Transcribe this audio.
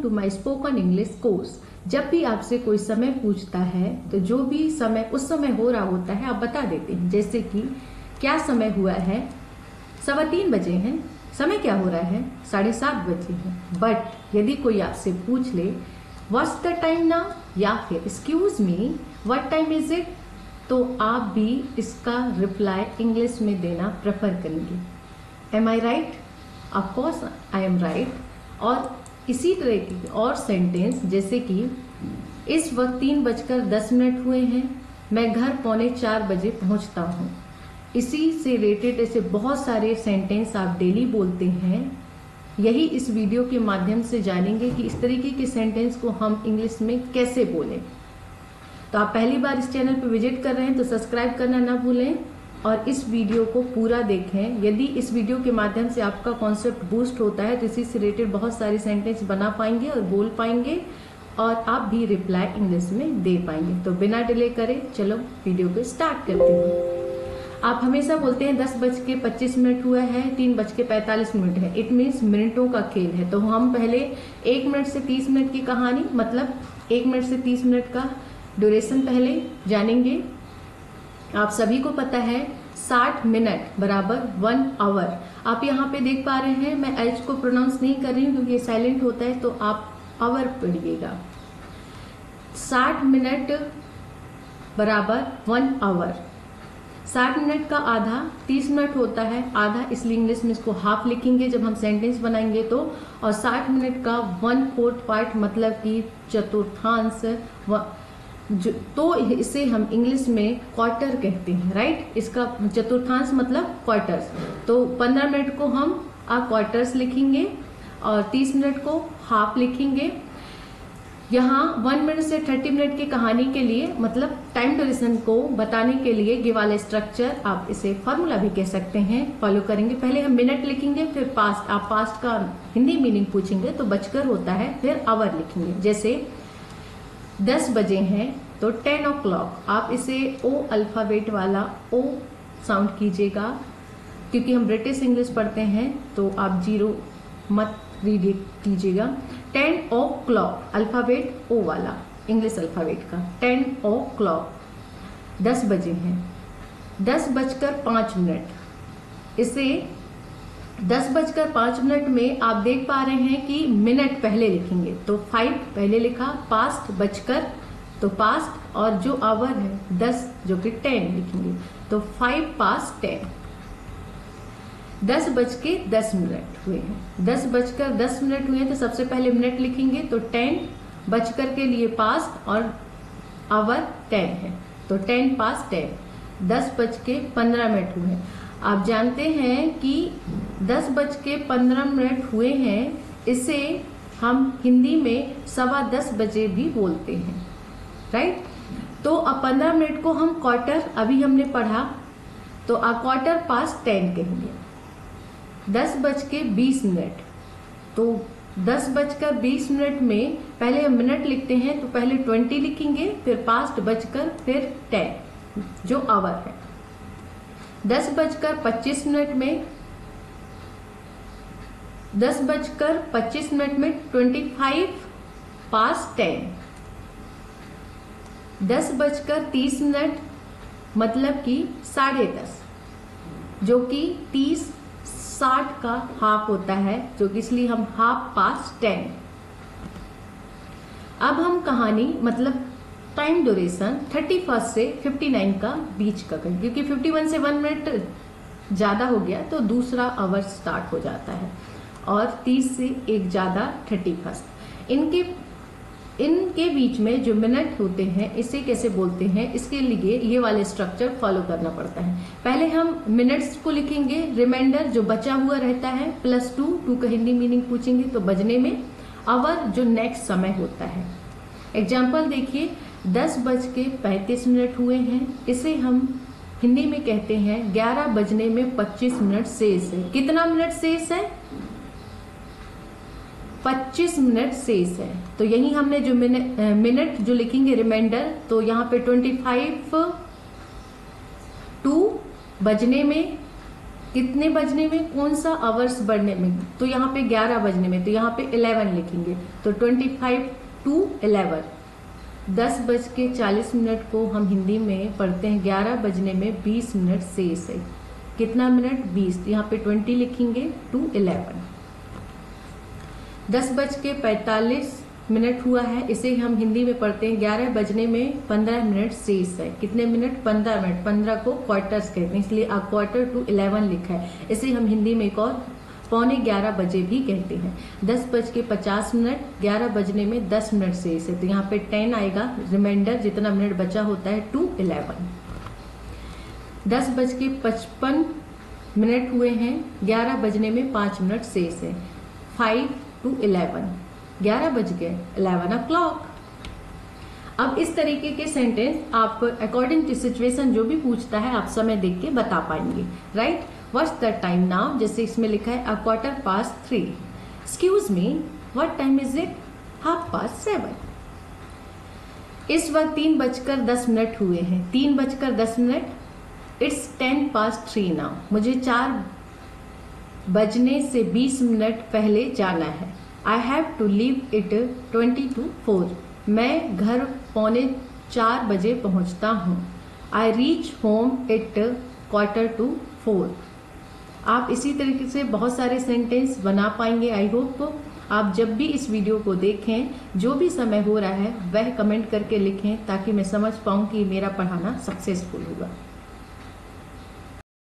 To my spoken English course. जब भी आपसे कोई समय पूछता है तो जो भी समय उस समय हो रहा होता है आप बता देते हैं। जैसे कि क्या समय हुआ है, 3:15 बजे हैं। समय क्या हो रहा है, 7:30 बजे है। बट यदि कोई आपसे पूछ ले व्हाट्स द टाइम नाउ, या फिर excuse me what time is it, तो आप भी इसका रिप्लाई इंग्लिश में देना प्रेफर करेंगे। Am I right? Of course I am right. और इसी तरह की और सेंटेंस जैसे कि इस वक्त 3:10 हुए हैं, मैं घर 3:45 बजे पहुंचता हूँ। इसी से रिलेटेड ऐसे बहुत सारे सेंटेंस आप डेली बोलते हैं। यही इस वीडियो के माध्यम से जानेंगे कि इस तरीके के सेंटेंस को हम इंग्लिश में कैसे बोलें। तो आप पहली बार इस चैनल पर विजिट कर रहे हैं तो सब्सक्राइब करना ना भूलें और इस वीडियो को पूरा देखें। यदि इस वीडियो के माध्यम से आपका कॉन्सेप्ट बूस्ट होता है तो इसी से रिलेटेड बहुत सारे सेंटेंस बना पाएंगे और बोल पाएंगे और आप भी रिप्लाई इंग्लिश में दे पाएंगे। तो बिना डिले करे चलो वीडियो को स्टार्ट करते हैं। आप हमेशा बोलते हैं 10:25 हुआ है, 3:45 है। इट मीन्स मिनटों का खेल है। तो हम पहले 1 मिनट से 30 मिनट की कहानी, मतलब 1 मिनट से 30 मिनट का ड्यूरेशन पहले जानेंगे। आप सभी को पता है 60 मिनट बराबर 1 आवर। आप यहाँ पे देख पा रहे हैं, मैं एच को प्रोनाउंस नहीं कर रही हूँ क्योंकि ये साइलेंट होता है, तो आप आवर पढ़िएगा। 60 मिनट बराबर 1 आवर। 60 मिनट का आधा 30 मिनट होता है। आधा इसलिए इंग्लिश में इसको हाफ लिखेंगे जब हम सेंटेंस बनाएंगे तो। और 60 मिनट का 1/4 पार्ट मतलब कि चतुर्थांश, तो इसे हम इंग्लिश में क्वार्टर कहते हैं, राइट। इसका चतुर्थांश मतलब क्वार्टर्स। तो 15 मिनट को हम क्वार्टर्स लिखेंगे और 30 मिनट को हाफ लिखेंगे। यहाँ 1 मिनट से 30 मिनट की कहानी के लिए, मतलब टाइम ड्यूरेशन को बताने के लिए ये वाला स्ट्रक्चर, आप इसे फॉर्मूला भी कह सकते हैं, फॉलो करेंगे। पहले हम मिनट लिखेंगे, फिर पास्ट। आप पास्ट का हिंदी मीनिंग पूछेंगे तो बजकर होता है, फिर आवर लिखेंगे। जैसे 10 बजे हैं तो 10 o'clock। आप इसे ओ अल्फाबेट वाला ओ साउंड कीजिएगा, क्योंकि हम ब्रिटिश इंग्लिश पढ़ते हैं तो आप 0 मत रीड कीजिएगा। 10 o'clock अल्फाबेट ओ वाला, इंग्लिश अल्फाबेट का। 10 o'clock 10 बजे हैं। 10:05। इसे 10:05 में आप देख पा रहे हैं कि मिनट पहले लिखेंगे तो 5 पहले लिखा, पास्ट बजकर तो पास्ट, और जो आवर है 10 जो कि 10 लिखेंगे तो 5 past 10। 10:10 हुए हैं। 10:10 हुए हैं तो सबसे पहले मिनट लिखेंगे तो 10 बजकर के लिए पास्ट और आवर 10 है तो 10 past 10। 10:15 हुए हैं। आप जानते हैं कि 10:15 हुए हैं, इसे हम हिंदी में 10:15 बजे भी बोलते हैं, राइट। तो अब 15 मिनट को हम क्वार्टर, अभी हमने पढ़ा तो आप क्वार्टर past 10 कहेंगे। 10:20 तो 10:20 में पहले हम मिनट लिखते हैं तो पहले 20 लिखेंगे, फिर पास्ट बजकर, फिर 10 जो आवर है। 10:25 में 10:25 में 25 past 10। 10:30 मतलब कि 10:30, जो कि 30-60 का हाफ होता है, जो कि इसलिए हम हाफ past 10। अब हम कहानी मतलब टाइम ड्यूरेशन 31 से 59 का बीच का करें, क्योंकि 51 से 1 मिनट ज्यादा हो गया तो दूसरा आवर स्टार्ट हो जाता है, और 30 से 1 ज्यादा 31। इनके बीच में जो मिनट होते हैं इसे कैसे बोलते हैं, इसके लिए ये वाले स्ट्रक्चर फॉलो करना पड़ता है। पहले हम मिनट्स को लिखेंगे, रिमाइंडर जो बचा हुआ रहता है, +2 का हिंदी मीनिंग पूछेंगे तो बजने में, आवर जो नेक्स्ट समय होता है। एग्जाम्पल देखिए, 10:35 हुए हैं, इसे हम हिंदी में कहते हैं 11 बजने में 25 मिनट शेष है। कितना मिनट शेष है? 25 मिनट शेष है। तो यही हमने जो मिनट जो लिखेंगे रिमाइंडर, तो यहाँ पे 25 टू बजने में कितने बजने में, कौन सा आवर्स बढ़ने में, तो यहाँ पे 11 बजने में, तो यहाँ पे 11 लिखेंगे। तो 25 to 11, 10:40 को हम हिंदी में पढ़ते हैं 11 बजने में 20 मिनट शेष है। कितना मिनट? 20, तो यहाँ पे 20 लिखेंगे to 11। 10:45 हुआ है, इसे हम हिंदी में पढ़ते हैं 11 बजने में 15 मिनट शेष है। कितने मिनट? 15 मिनट। 15 को क्वार्टर्स कहते हैं, इसलिए a quarter to 11 लिखा है। इसे हम हिंदी में एक और 11:15 बजे भी कहते हैं। 10:50, 11 बजने में 10 मिनट शेष है, तो यहाँ पे 10 आएगा, रिमाइंडर जितना मिनट बचा होता है to 11। 10:55 हुए हैं, 11 बजने में 5 मिनट शेष है। 5 to 11, 11 बज गए, 11 o'clock। अब इस तरीके के सेंटेंस आप अकॉर्डिंग टू सिचुएशन जो भी पूछता है आप समय देख के बता पाएंगे, right. What's the time now, जैसे इसमें लिखा है 3:15। Excuse me, what time is it? 7:30। इस वक्त 3:10 हुए हैं, 3:10। इट्स 10:03 नाउ, मुझे 4 बजने से 20 मिनट पहले जाना है। I have to leave it 20 to 4, मैं घर 3:45 बजे पहुंचता हूँ। I reach home it 3:45। आप इसी तरीके से बहुत सारे सेंटेंस बना पाएंगे। आई होप आप जब भी इस वीडियो को देखें, जो भी समय हो रहा है वह कमेंट करके लिखें, ताकि मैं समझ पाऊँ कि मेरा पढ़ाना सक्सेसफुल हुआ।